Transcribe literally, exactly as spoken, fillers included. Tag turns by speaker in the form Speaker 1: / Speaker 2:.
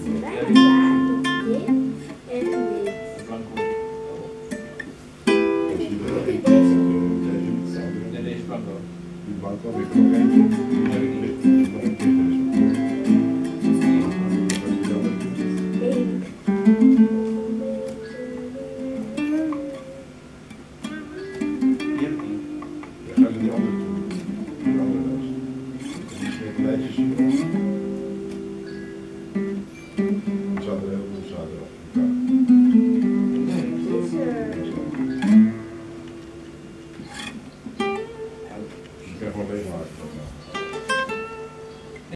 Speaker 1: Sebenarnya masih ada J and D.
Speaker 2: Als je er even zou willen, zou je het zouden.
Speaker 3: Nee, deze kan wel.
Speaker 2: Die bank wel weer kan rijden.